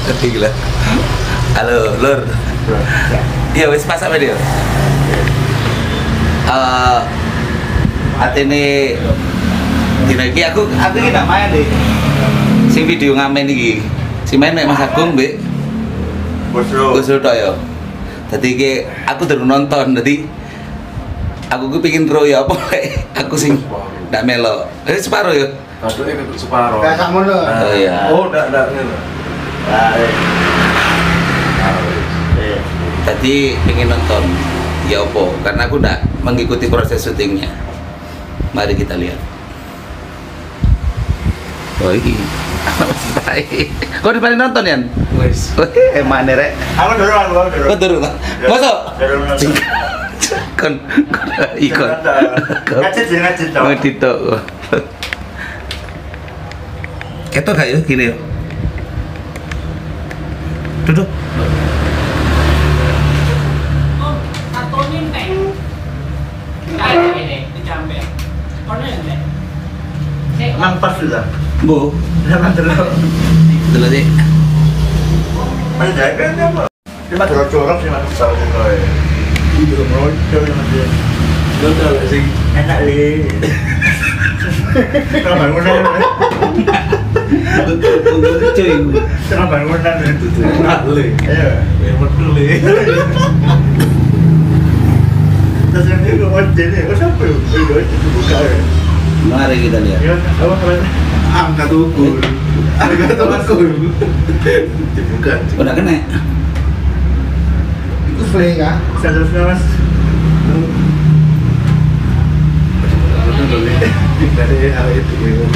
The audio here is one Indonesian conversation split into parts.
Gila. Halo, Lur. Iya, wis pas apa dia? Atene dina iki aku iki ndak main deh. Sing video ngamen iki. Si main nek Mas Agung mbek Gusro tok ya. Dadi iki aku durung nonton, dadi aku ku pengin ro ya apa aku sing ndak melo. Separo ya. Kadoke ketuk separo. Kayak sakmono. Oh iya. Oh, ndak ngono. Tadi pengen nonton ya opo karena aku ndak mengikuti proses syutingnya. Mari kita lihat. Oh ini kau di paling nonton Yan? Wes. Emang rek. Aku dorong. Kau turun lah. Masuk. Dorong. Kon ikut. Ngacet dong. Mau ditok. Ketok gak ya gini ya? Duduk. Emang pas sudah. Bu, Jangan terlalu. dulu sih. Masih jaga apa? Dia mah dorong sih masuk tahu juga ya. Itu merocok masih. Betul sih. Enak li. Tengah bangunan. Betul cuy. Tengah bangunan itu. Ngale. Iya. Ya betul le. Terus yang itu ojek nih, kok siapa ya? Itu buka ya. Mari kita lihat. Ya, apa? Angkat ukur. Angkat ukur. Bukan. Udah kena. Itu free kan? Seharusnya mas. Dari hal itu.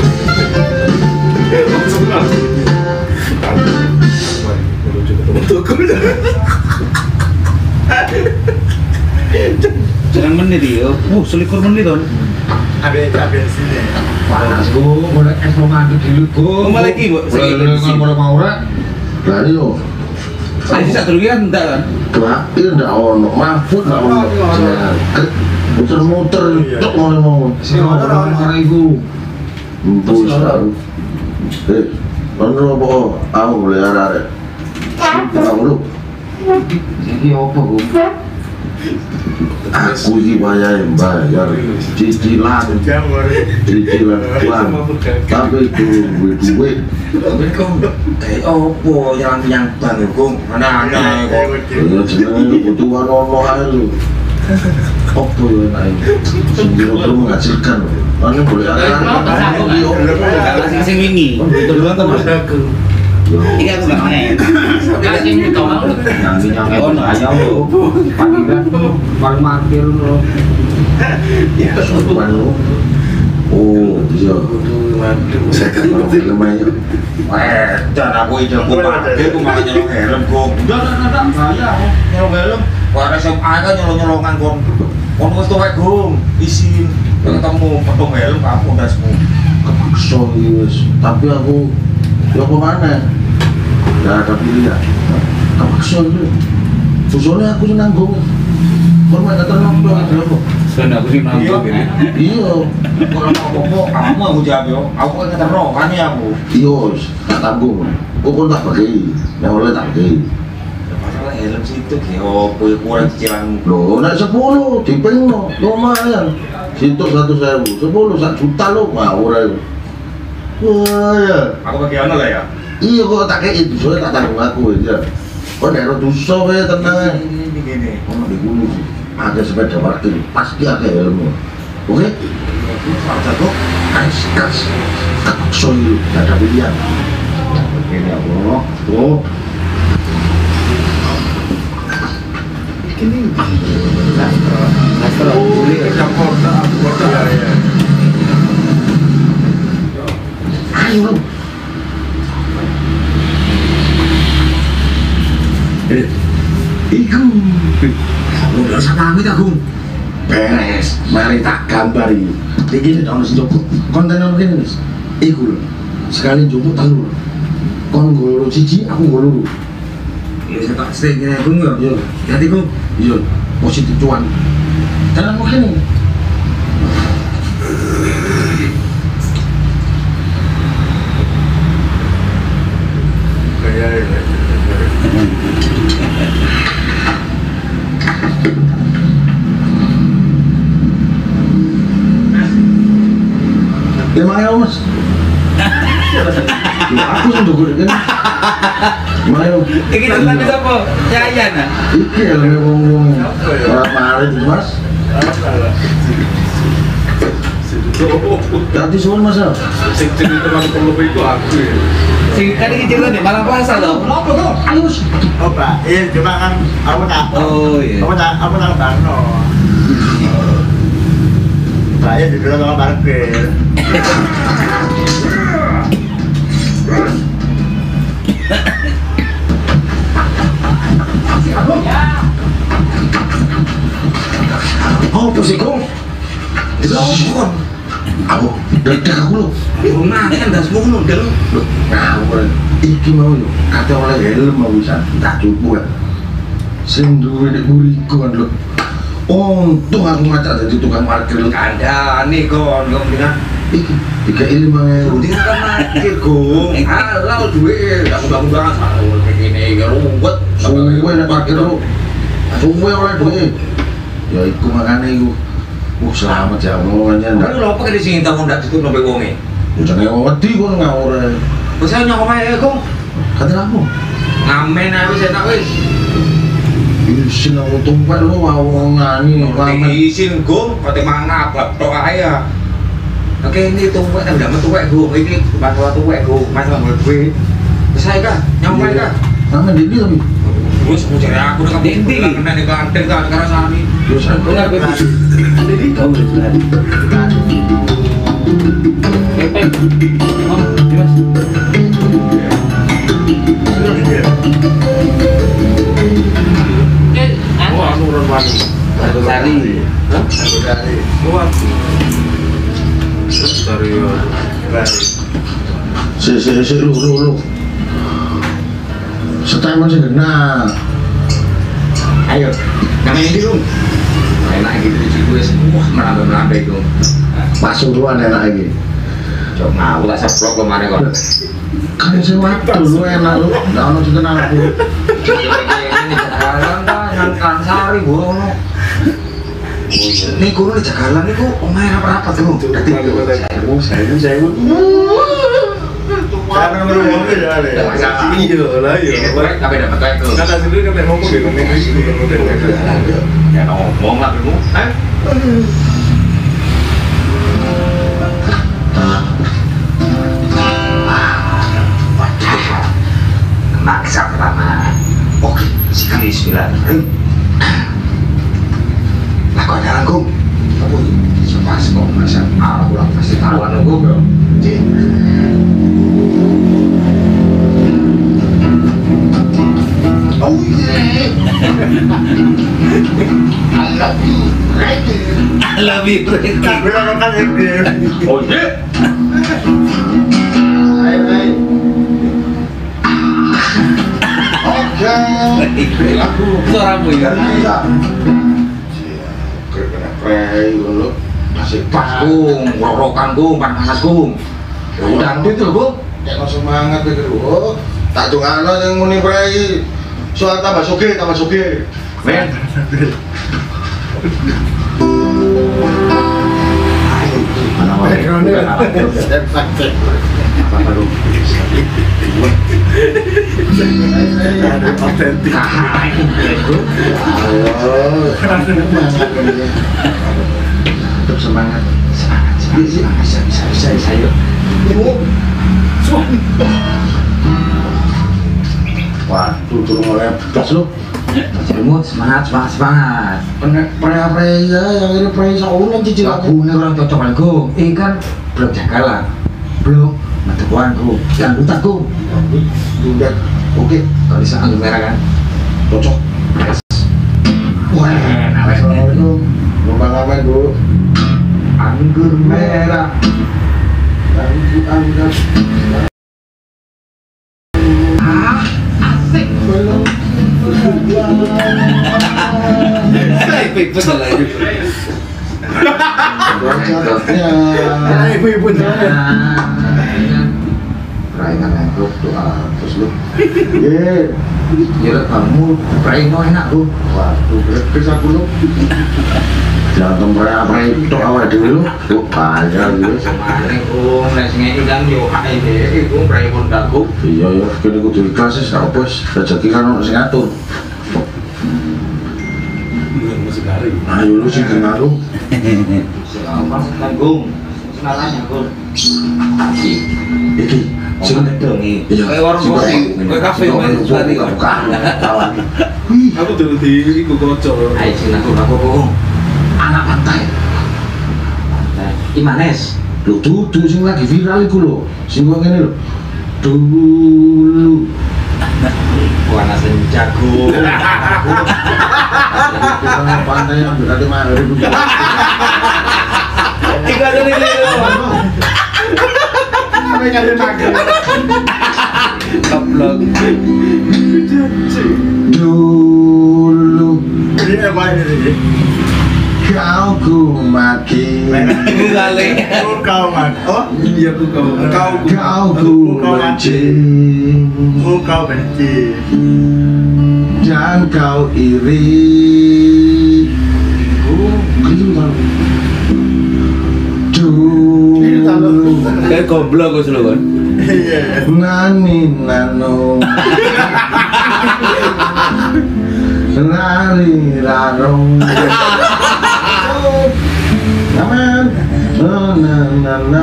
Jangan menit dia. Selikur menit dong. Ambil sini. Panas gua, boleh es mau mandi dulu gua. Mau lagi, Bu? Boleh nggak mau ora? Dari yo, Saya sih satu lagi kan enggak kan? terakhir ndak ono, Mahfud ndak ono. Muter-muter, tok mau. Si orang ibu. Bus tahu. Kono apa? Aku boleh arek. Tahu lu. Jadi apa gua? Aku iki bayar cicilan Jamur. uang. Tapi duit. Opo yang bang gua? Mana Ya jenenge kebutuhan ono ae lu. Apa yo naik? Sendiri itu menghasilkan. Mana boleh Enggak sing wingi. Betul nonton Mas. Iki aku enggak main. Enggak sih itu mau. Yang Oh, no. ayam lo. Panggilan paling markir lo. Ya, sopan lu. Oh, iya. Saya kan mau film aja. Dan aku itu aku pakai aku malah nyolong helm gong. Udah saya nyolong helm. Wah SMA kan nyolongan gong. Kon wis tuwek gong, isin. Ketemu potong helm kamu udah semua. Kepaksa wis. Tapi aku ya kemana? Gak ada pilihan. Kepaksa itu. Susulnya aku yang nanggung. Kon main tenang tuh ada apa? Soalnya aku sih nonton gini. Iya. Kalau mau kamu aku jawab yo. Aku kan ngetero kan ya aku. Iya, tak tanggung. Kok kon tak bagi? Yang oleh tak bagi. Masalah helm situ kayak opo ya kurang cicilanmu. Loh, naik 10, dipengno, lumayan. Situ 1.000, 10, 1 juta lo, mau ora. Wah ya. Aku bagian lah ya. Iya kok tak kayak itu, soalnya tak tanggung aku aja. Kok daerah dosa ya tenang. Gini. Oh, di gunung sih. Ada sepeda parkir, pasti ada helmnya. Oke? Salah satu Kas. Kepaksa itu, gak ada pilihan. begini aku. Tuh. Ayo. Iku. Udah sama amit aku. Beres, mari tak gambari. Iki nek ono sing njupuk konten ono kene wis. Iku lho. Sekali njupuk telu. Kon nggo siji, aku nggo loro. Ya saya tak stay gini aku nggak. Iya. Jadi aku Iya, positif cuan. Jalan mau kene. Ya Iya. Emangnya Mas? Aku sing ndukur iki. Mayo. Iki tentang sapa? Yayan ah. Iki elenge wong-wong ora marit Mas. Tadi suwun Mas. Sing teman perlu itu aku ya. Sing kan iki cerita nih malam puasa toh. Apa to? Ayo Mas. Oh, Pak. Iya, cuma kan aku tak. Oh iya. Aku tak barno. Saya juga sama parkir. Oh, pusingku. Dilawan. Aku dedek aku lho. Rumah kan dah semua ngono del. Lho, ngawur. Iki mau lho, kate oleh helm mau bisa tak cupu ya. Sing duwe nek buriku kan lho. Untung aku ngajak dadi tukang parkir lho. Kandhane kon mendingan Iki 3.500. mendingan kan parkir gong. Halal duwe, aku bangun banget kalau kayak gini ya ruwet. Suwe nek parkir lho. Suwe oleh duwe. Ya iku makane iku. Selamat ya Allah Kan ndak. lho apa kene sing tak ndak ditutup nombe wonge. Jenenge wong wedi kono ngawur. Wis ayo nyok omahe gong. Kate kamu. Ngamen ae wis enak wis. Isin aku tumpet lu wong ngani Ning isin gong, kate mangan abab tok ae ya. Oke ini tuwek ndak metuwek gong, iki masalah tuwek gong, masalah duwe. Wis ae kah, nyampe kah. Nang ndi tapi. Wis aku cari aku nek Dendi. kena ning kantin kan ngrasani. Terus aku Benar betul. Jadi kau benar. Oh, Dimas. Wah, nurun wani. Satu sari. Aku dari. Wah. Dari dari. si lu. Setelah masih kena. Ayo, namanya ini dong. Enak gitu di gue semua merambai itu. Pasuruan enak lagi. Coba aku tak seblok kemana kok. Kan si waktu lu enak lu. Nggak ono dikenal aku. Ini jagalan dah, nyangkan sari bono. Nih kuno di jagalan nih kok omae apa tuh? Dadi Saya Karena ngomong ya ada. Iya lah iya. Tapi dapat kayak tuh. Kata sendiri kan ngomong gitu nih. Ya ngomong lah dulu. Maksa pertama. Oke, sekali sembilan. Lah kok jalan kum? Apa sepas kok masa aku lah pasti taruhan kum bro. Oh yeah. I love you, Reggie. I love you. Bilang kan itu. Oh yeah. Aku Suaramu ya. Prei lu masih Pas kum, rorokan kum, panas kum. Udah itu kum. Kayak semangat itu lu. Tak jungano yang muni prei. Soal tambah suge. Men. Ada otentik. Tetap semangat. Bisa yuk. Waduh, turun oleh gas lu. Semut semangat. Prei ya, yang ini prei saulan cicil aku. Ini orang cocok aku. Ini kan belum jagalan, belum metuan ku, yang hutan ku. Udah, oke, Kalau bisa anggur merah kan. cocok. Yes. Wah, enak wes. Assalamualaikum. Numpang ngapain dulu? Anggur merah. Angkat. Asik. Belum. Betul lagi. Catatnya. Ibu-ibu Peraingan yang grup doa terus loh. Ya kamu pray no enak tuh. Waduh, beres aku loh. Jangan pray tok awake dhewe lho. Kok banyak wis. Mane Bung, nek sing iki kan yo hak iki iku pray pun ganggu. Iya ya, kene kudu ikhlas wis, apa wis rezeki kan ono sing ngatur. Musik hari. Ayo lu sing ngaruh. Apa nanggung? Senalanya, Bung. Iki sing Dongi. iya. Kayak warung kopi, kayak kafe, main sekali. Kawan. Aku dulu di iku kocok. Ayo sing aku Bung. Anak pantai. Imanes. Lho dudu sing lagi viral iku lho. Sing kok ngene lho. Dulu. Warna senjago. Kita pantai yang berarti mah Iku ada nih. Goblok. dulu Ini apa ini? kau ku makin Iku kali. Kau man. Oh, Iya aku kau. kau ku benci kau benci. dan kau iri. Dulu Kayak goblok gue selalu kan. Iya. nani nano nari rarong aman na na na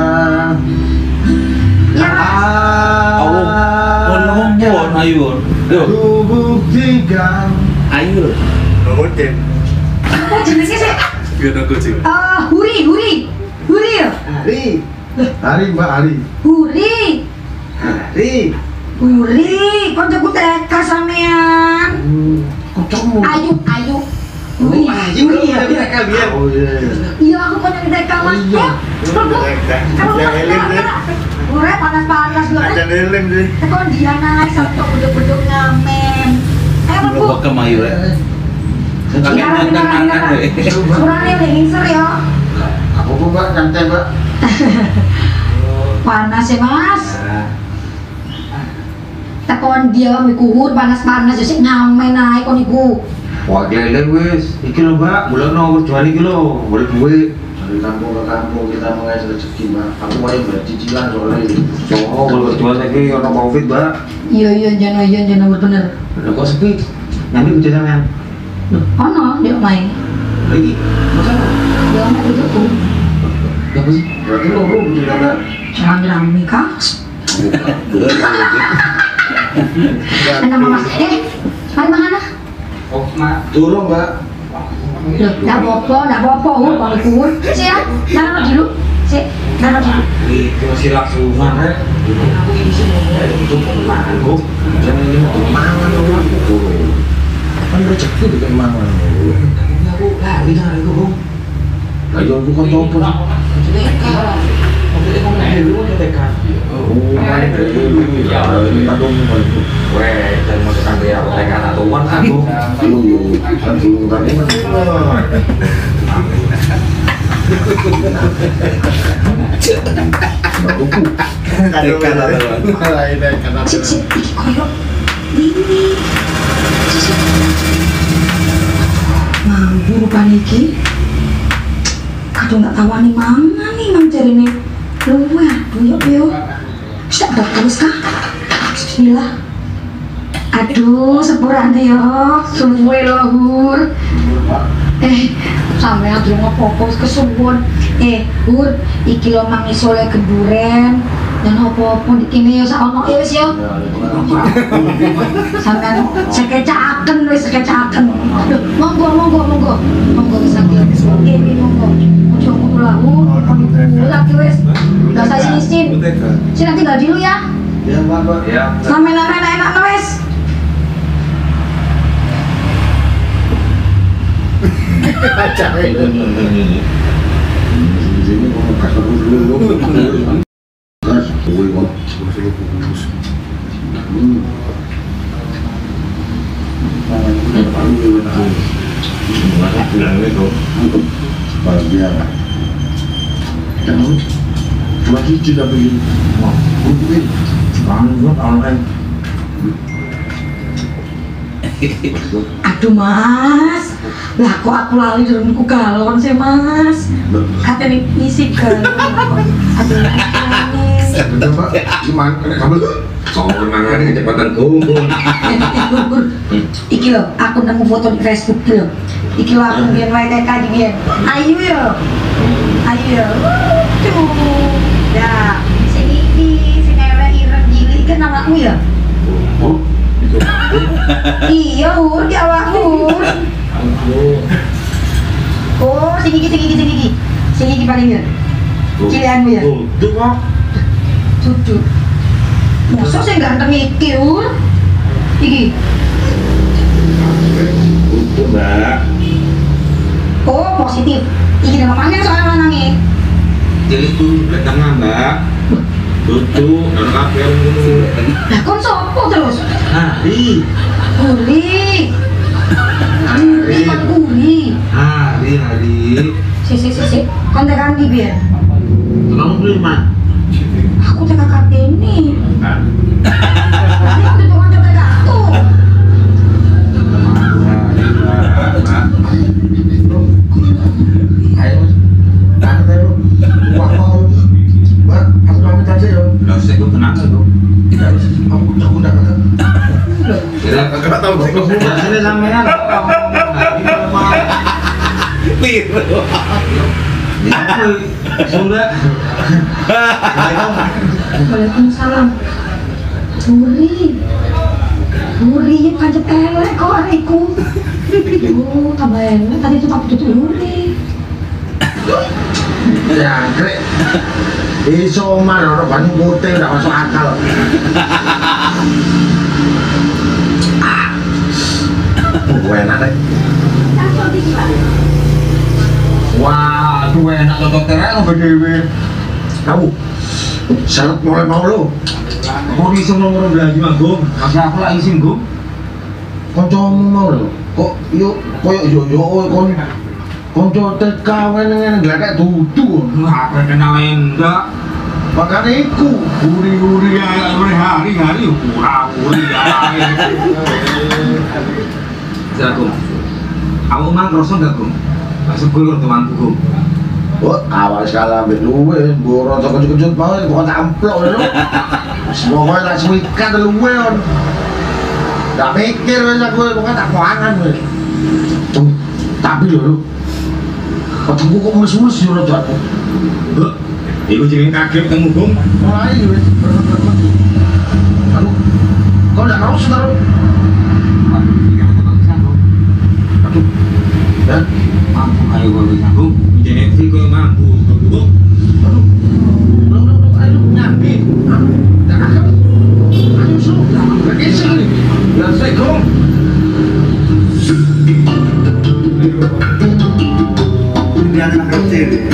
Ngomong ayo. Yo, ku buktikan ayo. Ngikutin. Apa jenisnya sih? Biar aku sih. Huri ya? Hari mbak Hari Huri, kok jago TK sampean? kocokmu Ayu. Huri ya? oh iya Iya, aku kok nyari TK mas. Iya. Yang elim deh. Huri panas-panas loh. Ada elim deh. Kok dia naik sampai beduk-beduk ngamen. Ayo Lu bu. bakal mayu ya. Kakek tangan we. Kurangnya udah ngisir ya. apa mbak santai mbak Panas ya mas. Tekon dia mikuhur panas-panas jadi ngamen naik kon iku. Wah, dia wis. Iki lho, Mbak, bulan nomor 2 iki lho, boleh duit. dari kampung ke kampung kita mengais rezeki mbak aku mau yang bercicilan soalnya Oh, boleh jual lagi ono Covid, Mbak. Iya jangan bener. Udah kok sepi. Nyambi kerja sampean. Ono dia main. Lagi. Masa Dia main itu tuh. ya apa sih? berarti lo belum berjalan Rame-rame kah? Enak mama. Mari makan ah. Oh, Mak. turun mbak Loh, nggak apa-apa, kalau kur. Sih ya, taruh dulu. Sih, taruh dulu. Iki masih langsungan rek. Aku isi itu perumahan, Bu. jangan ini mau mangan lo kan rezeki di kemangan Aku lari dari itu, Bu. ayo aku kan coba Weh, dan mau sampai aku tekan atuan kan, Bu. Tekan atau Sik, iki koyo ini. Sik. Mampu rupanya iki. Kadang nggak tawani mangan nih mang jarine. Luwe aduh yo. Sudah ada terus kah? Bismillah. Aduh, sepurane yo. Suwe lho, Hur. Sampeyan durung apa-apa wis kesuwun. Hur, iki lho mang isole genduren. Dan apa-apa dikene yo sak ono ya wis yo. Sampeyan sekecaken wis sekecaken. Aduh, monggo wis lagi. Nggih, monggo. Ojo ngono lah, Hur. Lagi wis. Enggak usah isin-isin. Sini tinggal dulu ya. ya mbak Ya. Sampeyan enak-enak wis. ini mau kasih dulu kas gue mau bahagia kamu cuma cici tapi begini Bang, online. Aduh Mas, lah kok aku lali durungku galon sih Mas. Katanya ngisi galon. Aduh nangis. Bener Pak, gimana? Kabel. Soal mangan kecepatan gugur. Gur. Iki lho, aku nemu foto di Facebook lho. Iki lho aku biyen wae kayak biyen. Ayo yo. Tuh. Ya, sing iki sing elek ireng cilik kan awakmu ya? Oh, itu. Iya, Hur, di awakmu. Oh, sing iki. Sing iki paling ya. Cilianmu ya? Itu Pak. Cucu. Masa sih ganteng iki, Hur? Iki. Itu Mbak. Oh, positif. Iki nama panjang soalnya lanangnya. Jadi itu di tengah Mbak. Tutu, dan kafe dulu. Lah kon sopo terus? Hari. Guli. Kon guli. Hari. Si. Kon tekan di biar. Kamu beli mana? Aku tekan Kartini. Aku tuh tukang tekan kartu. Ayo Mas. Tante lu. Wah mau. Mbak, aku pamit aja ya. Lah saya tuh kenapa tuh? Aku udah kata. Kira Enggak tahu sih. ya sini sampean. Piro. Sudah. Waalaikumsalam. Guri pancet elek kok adikku. Oh, tambah elek tadi itu tapi tutup guri. Ya, Grek. Iso mar ora banding putih udah masuk akal. Enak deh. Wah, tuh enak contoh terang apa dewe? Kamu syarat mulai mau lo. Kok bisa ngomong belanja mah, Gum? Masih aku lagi sih, Gum. Kancamu mau lo. Kok koyo yo konco TKW nang gak dudu. Wah, kenal enggak. Makanya iku Guri-guri ya, hari-hari uri ya. Gum. Aku mang kroso enggak, Gum? Masuk gue ke temanku, Gum. oh, awal sekali ambil luwe, boros kejut-kejut mau, bukan amplop lo. Semoga lah suikat luwe on. Gak mikir wes aku, bukan tak kuangan wes. Tapi lo, otakku kok mulus-mulus yo rada. Iku jeneng kaget ketemu, Gum. Mulai wes, aduh, kau udah harus taruh. Aduh, ya. Mampu ayo gue bisa, Gum. Jeneng sih gue mampu, Gum. Aduh, ayo nyambi. Tak akan. Ayo suruh, lagi sini. Ya saya kong. Ini anak kecil ya.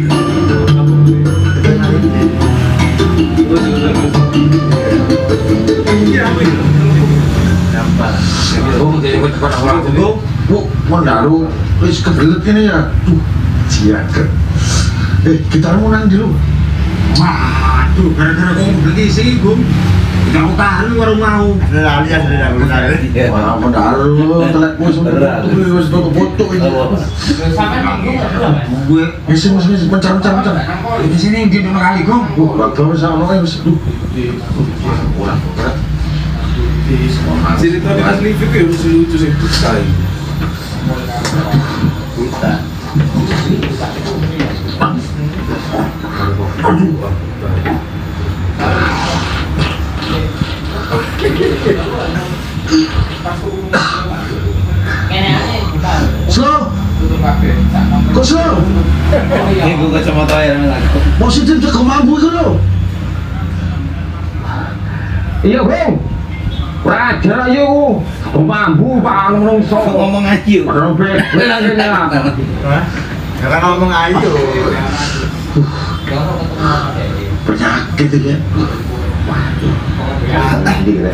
Gum, jadi gue cepat orang, Gum. Bu, mendaru, wis kebelet ini ya. Tuh, siaga. Kita mau nang dulu. Waduh, gara-gara gue beli sih, Gum. Kita mau tahan warung mau. Lali ya, lali. Wah, mendaru, telekmu sebentar. Wis foto-foto ini. Gue Wis mencar. di sini di dua kali, Gum. Bagus sama orang wis. Kurang. Sini tadi asli itu kayak lucu-lucu sih sekali. Slow. Kok slow? Ini gue kacamata ya aku. Positif cek mampu itu lo. Iya, Bang. Raja ayo. Mampu Pak menungso. Ngomong aja. Padahal beda. Ya kan ngomong ayo. Penyakit itu ya. Nanti kira.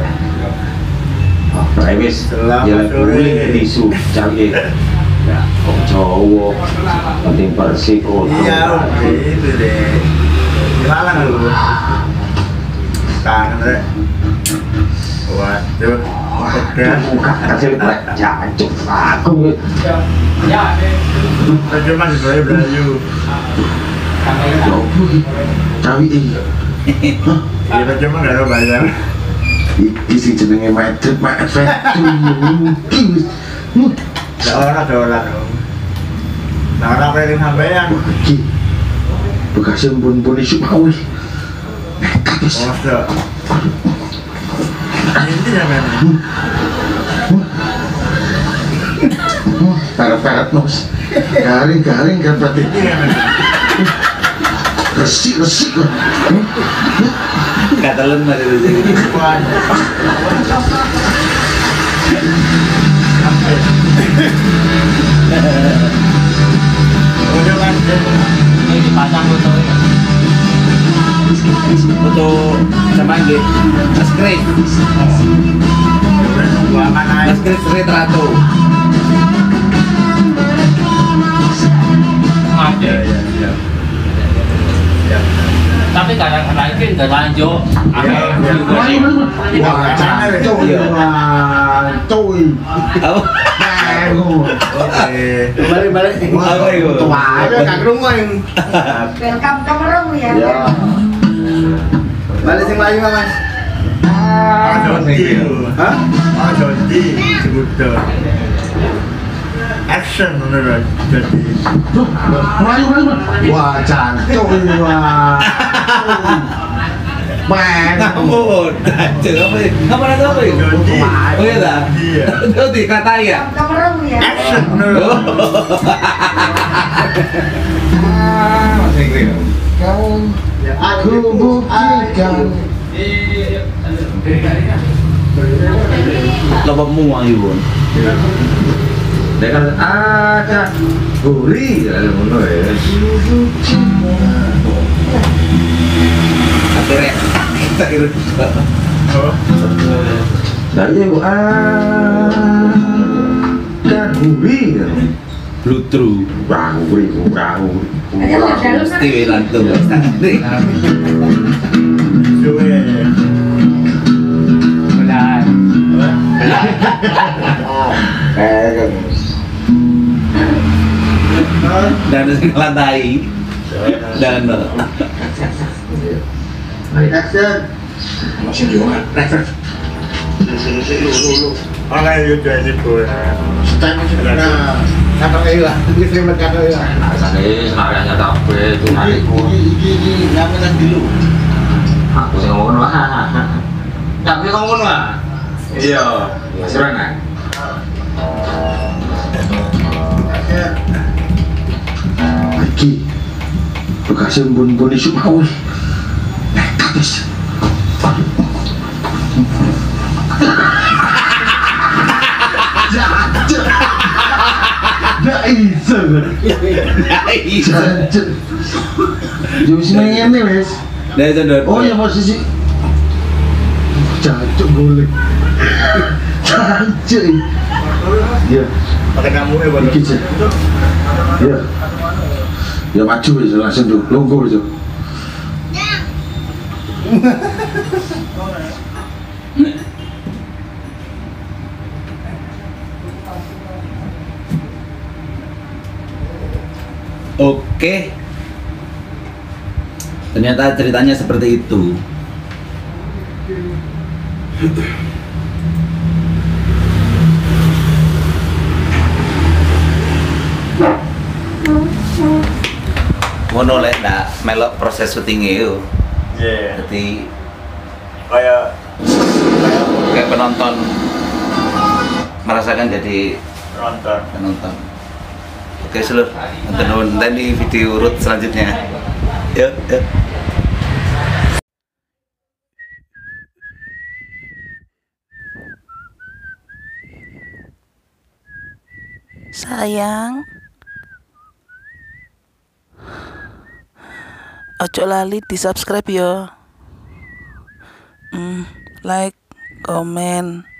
Wis jalan kuling tisu cari. Ya, kok cowok penting bersih kok. Iya, itu deh. Gimana lu? Kangen deh. Waduh. Bukan kasih buat jancuk aku. Tadi masih saya belayu. Cawi ini. Kita cuma nggak ada bayar. Iki sing jenenge Madrid, Madrid. Dolar. Nah, orang paling sampean. Iki. Bekasnya pun isu mau. Kabis. Masa. Ini sampean. Peret-peret nos. Garing kan berarti. Ini sampean. Resik kan. Gak telan dari rezeki. Udah kan. Ini dipasang fotonya. Foto sama ini. Mas Kris. Gua mana? Mas Kris retrato. Ya. Tapi kadang-kadang itu nggak lanjut. Wah, cuy. Cuy. Apa? Balik. Apa itu? Welcome ke Merung ya. Ya. Balik sing Melayu Mas. Hah? Jodi sebutnya. Action beneran jadi. Melayu. Wah, cancuk ini wah. Men. Ampun. Apa itu? Oh iya dah. Iya. Itu dikatai ya? Welcome ke Merung ya. Action beneran. Mas Kris. Aku buktikan. Loba muang ibu. Dengan ada gurih ya ngono ya. Akhirnya kita kira. Dari Bu kan gurih ya. Blutru. Gurih. Mesti lantung. Suwe. Dan lantai. Dan Action. Masih juga. Orang yang jadi boleh. Kata lah, bisa berkata ya. Asane senaranya kabeh itu nariku. Iki ngamen dulu. Aku sing ngomong ngono. Tapi ngomong ngono ah. Iya, serangan. Iki bekasnya pun isu mau. Kabis. Jancuk. Nggak bisa kan? Jancuk. Jauh sini ini wes. dari itu Oh ya posisi. Jancuk boleh. Jancuk. Iya. Pakai kamu ya baru. Iki sih. Iya. Ya maju aja langsung tuh, longgo aja. Oke. Ternyata ceritanya seperti itu. Ngono lek ndak melok proses syutingnya yo. Iya. Jadi Kayak kayak penonton merasakan jadi nonton. penonton. Oke seluruh nonton di video root selanjutnya. Yuk. Sayang, ojo lali di subscribe yo. Like, komen,